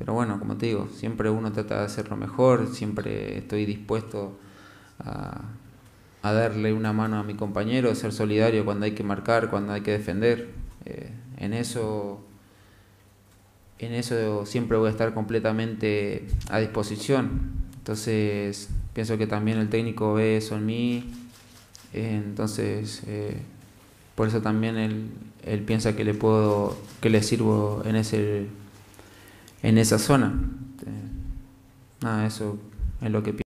Pero bueno, como te digo, siempre uno trata de hacerlo mejor, siempre estoy dispuesto a, a darle una mano a mi compañero, ser solidario cuando hay que marcar, cuando hay que defender. Eh, en eso, en eso siempre voy a estar completamente a disposición. Entonces, pienso que también el técnico ve eso en mí. Entonces, por eso también él piensa que que le sirvo en esa zona. Nada, eso es lo que pienso.